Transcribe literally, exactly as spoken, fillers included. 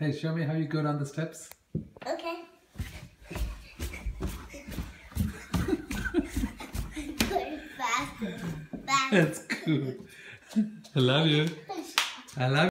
Hey, show me how you go down the steps. Okay. Going faster. Faster. That's cool. I love you. I love you.